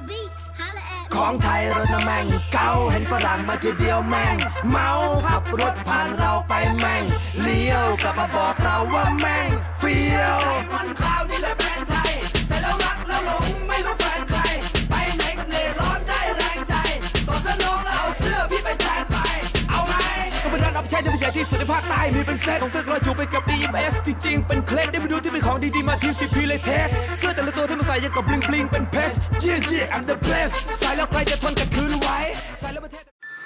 ของไทยรถน้ำแม่งเก่าเห็นฝรั่งมาทีเดียวแม่งเมาขับรถผ่านเราไปแม่งเลี้ยวกลับมาบอกเราว่าแม่งเฟี้ยวมันคราวนี้เลยแบรนด์ไทยใส่แล้วรักแล้วหลงไม่ต้องแฟนใครไปไหนก็เล่ร้อนได้แรงใจต่อสนองแล้วเอาเสื้อพี่ไปแทนไปเอาไหมก็เป็นร้านอัพใช้ที่ใหญ่ที่สุดในภาคใต้มีเป็นเซตส่งเสื้อกระจูไปกับ DMS จริงๆเป็นเคล็ดได้มาดูที่เป็นของดีๆมาที่ CP เลยเทสเสื้อแต่ละตัวที่มันใส่ยังกับบลิงบลิงเป็นเพชร I'm the best ใส่แล้วใครจะทนกัดคืนไว้ใส่แล้วมันเท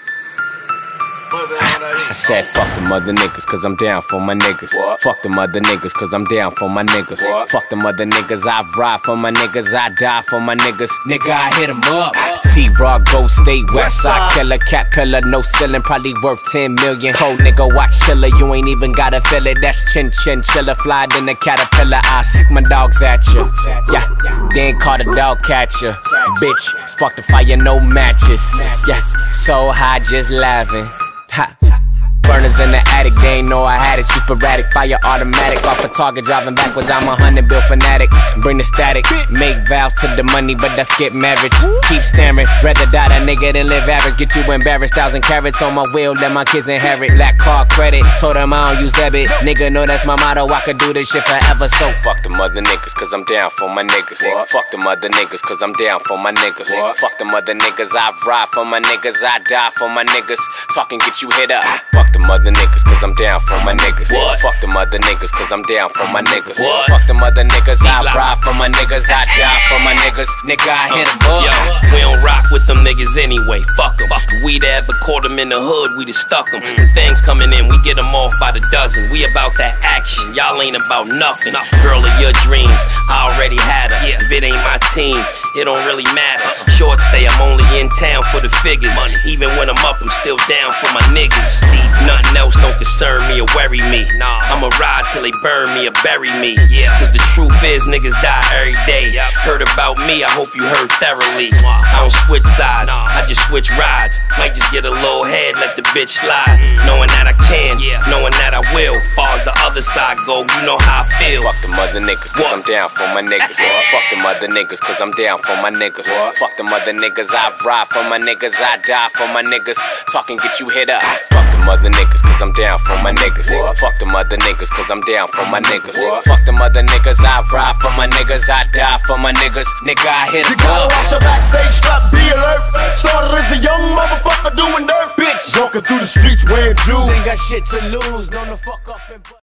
I said fuck them other niggas cause I'm down for my niggas. What? Fuck them other niggas cause I'm down for my niggas. What? Fuck them other niggas, I ride for my niggas, I die for my niggas. Nigga, I hit them up. T-Raw, Gold State, Westside Killer, Cat Pillar, no ceiling, probably worth 10 million. Cold nigga, watch chiller, you ain't even gotta feel it. That's chin chin chiller, fly in the caterpillar. I sick my dogs at you. Yeah, they ain't caught a dog catcher. Bitch, spark the fire, no matches. Yeah, so high, just laughing. Ha. Burners in the attic, they ain't know I had it. Shoot sporadic, fire automatic. Off a target, driving backwards, I'm a 100 bill fanatic. Bring the static, make vows to the money, but that's get marriage. Keep staring, rather die that nigga than live average. Get you embarrassed, 1,000 carats on my wheel, let my kids inherit. Black card credit, told them I don't use debit. Nigga know that's my motto, I could do this shit forever. So fuck them other niggas, cause I'm down for my niggas. Fuck them other niggas, cause I'm down for my niggas. Fuck them other niggas, I ride for my niggas, I die for my niggas. Talking get you hit up. Fuck them other niggas, cause I'm down for my niggas. What? Fuck them other niggas, cause I'm down for my niggas. What? Fuck them other niggas, I ride for my niggas, I die for my niggas. Nigga, I hit them up. Yo, we don't rock with them niggas anyway, fuck them. If we'd ever caught them in the hood, we'd have stuck them. When things coming in, we get them off by the dozen. We about that action, y'all ain't about nothing. Girl of your dreams, I already had her. If it ain't my team, it don't really matter. Short stay, I'm only in town for the figures. Even when I'm up, I'm still down for my niggas. Nothing else don't concern me or worry me. I'ma ride till they burn me or bury me. Cause the truth is niggas die every day. Heard about me, I hope you heard thoroughly. I don't switch sides, I just switch rides. Might just get a little head, let the bitch slide. Knowing that I can, knowing that I will. Far as the other side go, you know how I feel. Fuck them other niggas, cause I'm down for my niggas. Fuck them other niggas, cause I'm down for my niggas. Fuck them other niggas, I ride for my niggas, I die for my niggas. Talking get you hit up. Fuck them other niggas, cause I'm down for my niggas. Fuck them other niggas, cause I'm down for my niggas. Fuck them other niggas, I ride for my niggas, I die for my niggas. Nigga, I hit them up. You gotta watch your backstage strap, be alert. Started as a young motherfucker doing dirt. Bitch, walking through the streets wearing jewels. Ain't got shit to lose, known to fuck up and